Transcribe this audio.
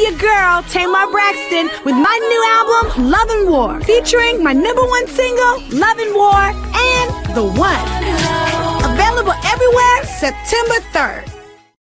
your girl, Tamar Braxton, with my new album, Love and War, featuring my #1 single, Love and War, and The One. Available everywhere September 3rd.